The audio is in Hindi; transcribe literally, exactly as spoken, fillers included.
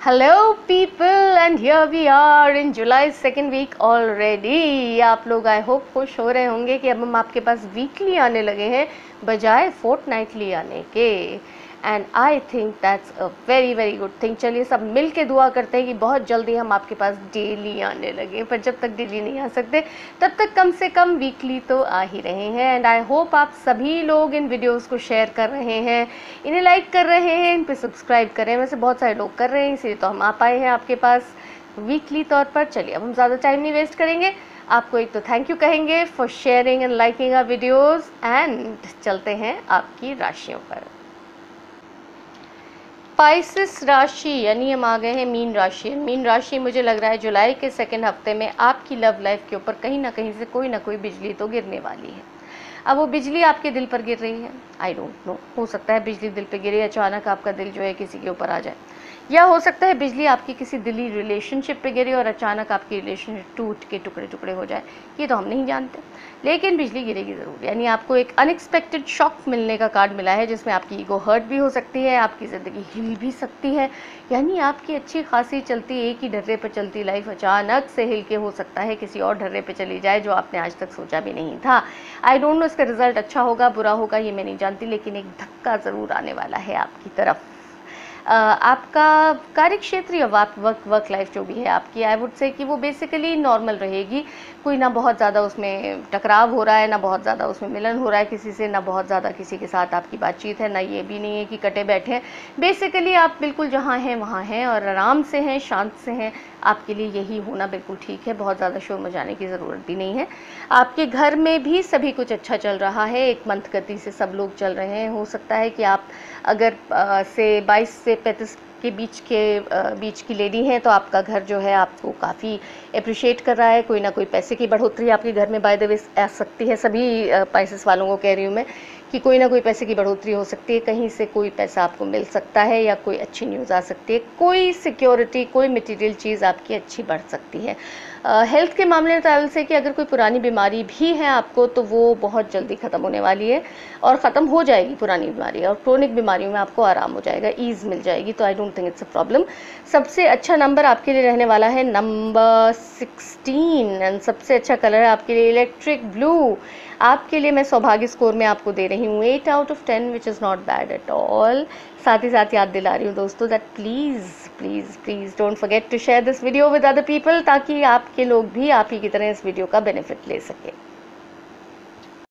Hello people and here we are in July second week already. आप लोग आई होप खुश हो रहे होंगे कि अब हम आपके पास वीकली आने लगे हैं बजाय फोर्टनाइटली आने के, and I think that's a very very good thing. चलिए सब मिल के दुआ करते हैं कि बहुत जल्दी हम आपके पास डेली आने लगे, पर जब तक डेली नहीं आ सकते तब तक कम से कम वीकली तो आ ही रहे हैं। एंड आई होप आप सभी लोग इन वीडियोस को शेयर कर रहे हैं, इन्हें लाइक कर रहे हैं, इन पे सब्सक्राइब कर रहे हैं। वैसे बहुत सारे लोग कर रहे हैं, इसलिए तो हम आ पाए हैं आपके पास वीकली तौर पर। चलिए अब हम ज़्यादा टाइम नहीं वेस्ट करेंगे, आपको एक तो थैंक यू कहेंगे for sharing and liking our videos, and चलते हैं आपकी राशियों पर। पाइसेस राशि यानी हम आ गए हैं मीन राशि। मीन राशि मुझे लग रहा है जुलाई के सेकेंड हफ्ते में आपकी लव लाइफ के ऊपर कहीं ना कहीं से कोई ना कोई बिजली तो गिरने वाली है। अब वो बिजली आपके दिल पर गिर रही है, आई डोंट नो, हो सकता है बिजली दिल पर गिरे, अचानक आपका दिल जो है किसी के ऊपर आ जाए, या हो सकता है बिजली आपकी किसी दिली रिलेशनशिप पे गिरे और अचानक आपकी रिलेशनशिप टूट के टुकड़े टुकड़े हो जाए, ये तो हम नहीं जानते, लेकिन बिजली गिरेगी ज़रूर। यानी आपको एक अनएक्सपेक्टेड शॉक मिलने का कार्ड मिला है, जिसमें आपकी ईगो हर्ट भी हो सकती है, आपकी ज़िंदगी हिल भी सकती है। यानी आपकी अच्छी खासी चलती एक ही ढर्रे पर चलती लाइफ अचानक से हिल के हो सकता है किसी और ढर्रे पर चली जाए जो आपने आज तक सोचा भी नहीं था। आई डोंट नो इसका रिजल्ट अच्छा होगा बुरा होगा ये मैं नहीं जानती, लेकिन एक धक्का ज़रूर आने वाला है आपकी तरफ। Uh, आपका कार्य क्षेत्र या वर्क वर्क लाइफ जो भी है आपकी, आई वुड से कि वो बेसिकली नॉर्मल रहेगी। कोई ना बहुत ज़्यादा उसमें टकराव हो रहा है, ना बहुत ज़्यादा उसमें मिलन हो रहा है किसी से, ना बहुत ज़्यादा किसी के साथ आपकी बातचीत है, ना ये भी नहीं है कि कटे बैठे हैं। बेसिकली आप बिल्कुल जहाँ हैं वहाँ हैं और आराम से हैं, शांत से हैं। आपके लिए यही होना बिल्कुल ठीक है, बहुत ज़्यादा शोर मचाने की ज़रूरत भी नहीं है। आपके घर में भी सभी कुछ अच्छा चल रहा है, एक मंथ गति से सब लोग चल रहे हैं। हो सकता है कि आप अगर आ, से बाईस से पैंतीस के बीच के आ, बीच की लेडी हैं तो आपका घर जो है आपको काफ़ी अप्रिशिएट कर रहा है। कोई ना कोई पैसे की बढ़ोतरी आपके घर में बाय द वे आ सकती है। सभी पाइसेस वालों को कह रही हूँ मैं कि कोई ना कोई पैसे की बढ़ोतरी हो सकती है, कहीं से कोई पैसा आपको मिल सकता है या कोई अच्छी न्यूज़ आ सकती है, कोई सिक्योरिटी कोई मटेरियल चीज़ आपकी अच्छी बढ़ सकती है। हेल्थ uh, के मामले में ट्रैवल से कि अगर कोई पुरानी बीमारी भी है आपको तो वो बहुत जल्दी ख़त्म होने वाली है और ख़त्म हो जाएगी पुरानी बीमारी, और क्रोनिक बीमारियों में आपको आराम हो जाएगा, ईज़ मिल जाएगी। तो I don't think it's a problem. सबसे अच्छा नंबर आपके लिए रहने वाला है नंबर सिक्सटीन, एंड सबसे अच्छा कलर है आपके लिए इलेक्ट्रिक ब्लू। आपके लिए मैं सौभाग्य स्कोर में आपको दे रही हूँ eight out of ten, which is not bad at all. साथ ही साथ याद दिला रही हूँ दोस्तों that please please please don't forget to share this video with other people, ताकि आपके लोग भी आप ही की तरह इस वीडियो का बेनिफिट ले सकें।